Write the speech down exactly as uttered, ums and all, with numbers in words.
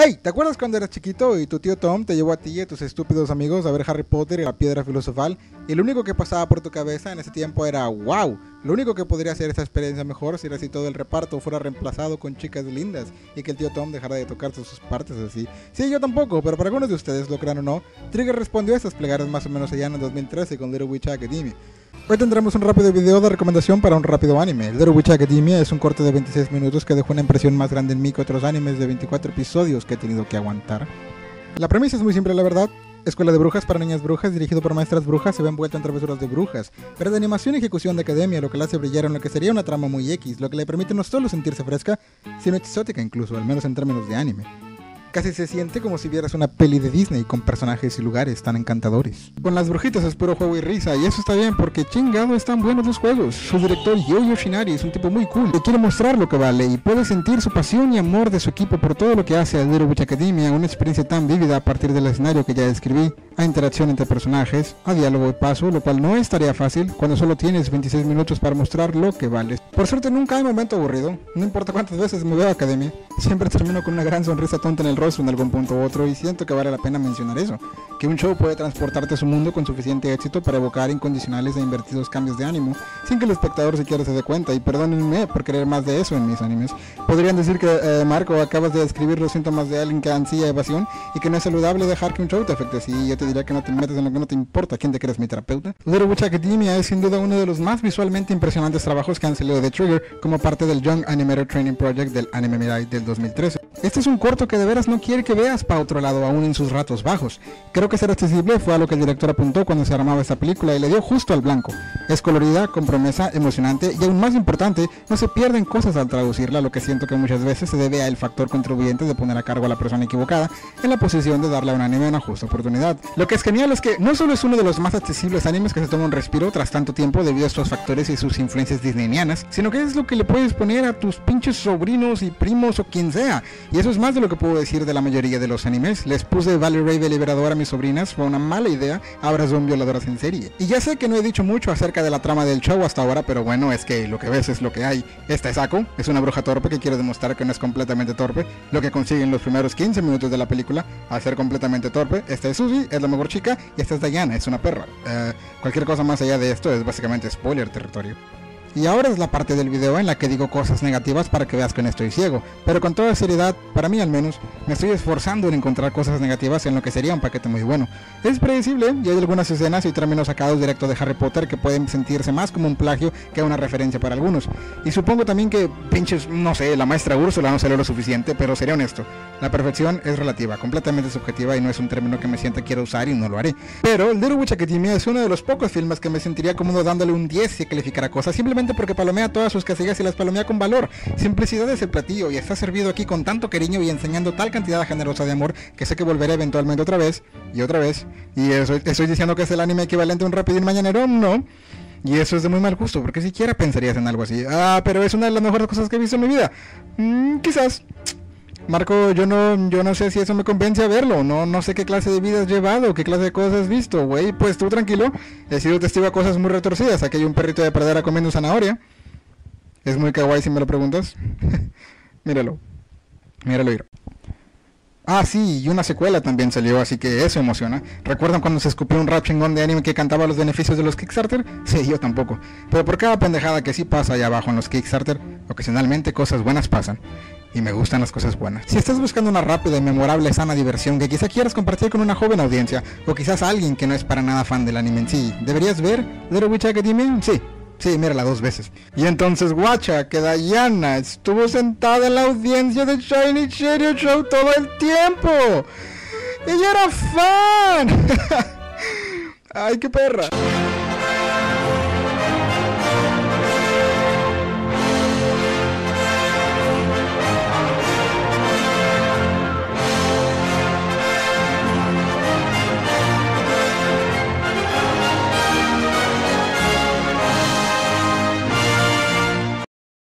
Hey, ¿te acuerdas cuando eras chiquito y tu tío Tom te llevó a ti y a tus estúpidos amigos a ver Harry Potter y la piedra filosofal? Y lo único que pasaba por tu cabeza en ese tiempo era wow, lo único que podría hacer esta experiencia mejor si si todo el reparto fuera reemplazado con chicas lindas y que el tío Tom dejara de tocarse sus partes así. Sí, yo tampoco, pero para algunos de ustedes, lo crean o no, Trigger respondió a estas plegarias más o menos allá en el dos mil trece con Little Witch Academia. Hoy tendremos un rápido video de recomendación para un rápido anime. Little Witch Academia es un corte de veintiséis minutos que dejó una impresión más grande en mí que otros animes de veinticuatro episodios que he tenido que aguantar. La premisa es muy simple, la verdad. Escuela de brujas para niñas brujas, dirigido por maestras brujas, se ve envuelto en travesuras de brujas, pero de animación y ejecución de academia, lo que le hace brillar en lo que sería una trama muy X, lo que le permite no solo sentirse fresca, sino exótica incluso, al menos en términos de anime. Casi se siente como si vieras una peli de Disney con personajes y lugares tan encantadores. Con las brujitas es puro juego y risa, y eso está bien porque chingado están buenos los juegos. Su director Yo Yoshinari es un tipo muy cool, que quiere mostrar lo que vale y puede sentir su pasión y amor de su equipo por todo lo que hace a Little Witch Academia, una experiencia tan vívida a partir del escenario que ya describí, a interacción entre personajes, a diálogo y paso, lo cual no es tarea fácil cuando solo tienes veintiséis minutos para mostrar lo que vale. Por suerte nunca hay momento aburrido, no importa cuántas veces me veo a Academia, siempre termino con una gran sonrisa tonta en el rostro en algún punto u otro, y siento que vale la pena mencionar eso, que un show puede transportarte a su mundo con suficiente éxito para evocar incondicionales e invertidos cambios de ánimo, sin que el espectador siquiera se dé cuenta, y perdónenme por querer más de eso en mis animes. Podrían decir que, eh, Marco, acabas de describir los síntomas de alguien que ansía evasión, y que no es saludable dejar que un show te afecte así. Yo te diría que no te metes en lo que no te importa. ¿Quién te crees, mi terapeuta? Little Witch Academia es sin duda uno de los más visualmente impresionantes trabajos que han salido de Trigger como parte del Young Animator Training Project del Anime Mirai del dos mil trece. Este es un corto que de veras no quiere que veas para otro lado aún en sus ratos bajos. Creo que ser accesible fue a lo que el director apuntó cuando se armaba esta película y le dio justo al blanco. Es colorida, con promesa, emocionante y aún más importante, no se pierden cosas al traducirla, lo que siento que muchas veces se debe al factor contribuyente de poner a cargo a la persona equivocada en la posición de darle a un anime una justa oportunidad. Lo que es genial es que no solo es uno de los más accesibles animes que se toma un respiro tras tanto tiempo debido a estos factores y sus influencias disneynianas, sino que es lo que le puedes poner a tus pinches sobrinos y primos o quien sea. Y eso es más de lo que puedo decir de la mayoría de los animes. Les puse Valley Ray de Liberador a mis sobrinas, fue una mala idea, ahora son violadoras en serie. Y ya sé que no he dicho mucho acerca de la trama del show hasta ahora, pero bueno, es que lo que ves es lo que hay. Esta es Ako, es una bruja torpe que quiere demostrar que no es completamente torpe, lo que consigue en los primeros quince minutos de la película, al ser completamente torpe. Esta es Suzy, es la mejor chica, y esta es Diana, es una perra. Uh, cualquier cosa más allá de esto es básicamente spoiler territorio. Y ahora es la parte del video en la que digo cosas negativas para que veas que no estoy ciego, pero con toda seriedad, para mí al menos, me estoy esforzando en encontrar cosas negativas en lo que sería un paquete muy bueno. Es predecible y hay algunas escenas y términos sacados directo de Harry Potter que pueden sentirse más como un plagio que una referencia para algunos. Y supongo también que, pinches, no sé, la maestra Úrsula no salió lo suficiente, pero seré honesto, la perfección es relativa, completamente subjetiva y no es un término que me sienta quiero usar y no lo haré. Pero Little Witch Academia es uno de los pocos filmes que me sentiría cómodo dándole un diez si calificara cosas, simplemente porque palomea todas sus casillas y las palomea con valor. Simplicidad es el platillo y está servido aquí con tanto cariño y enseñando tal cantidad generosa de amor que sé que volveré eventualmente otra vez y otra vez. Y eso, estoy diciendo que es el anime equivalente a un Rapidín Mañanero, no. Y eso es de muy mal gusto, porque siquiera pensarías en algo así. Ah, pero es una de las mejores cosas que he visto en mi vida. Mm, quizás. Marco, yo no, yo no sé si eso me convence a verlo, no, no sé qué clase de vida has llevado, qué clase de cosas has visto, güey, pues tú tranquilo, he sido testigo a cosas muy retorcidas, aquí hay un perrito de pradera comiendo zanahoria, es muy kawaii si me lo preguntas, míralo, míralo ir. Ah, sí, y una secuela también salió, así que eso emociona. ¿Recuerdan cuando se escupió un rap chingón de anime que cantaba los beneficios de los Kickstarter? Sí, yo tampoco. Pero por cada pendejada que sí pasa allá abajo en los Kickstarter, ocasionalmente cosas buenas pasan. Y me gustan las cosas buenas. Si estás buscando una rápida y memorable sana diversión que quizá quieras compartir con una joven audiencia, o quizás alguien que no es para nada fan del anime en sí, ¿deberías ver Little Witch Academia? Sí. Sí, mírala dos veces. Y entonces, guacha, que Diana estuvo sentada en la audiencia de Shiny Cherry Show todo el tiempo. ¡Ella era fan! ¡Ay, qué perra!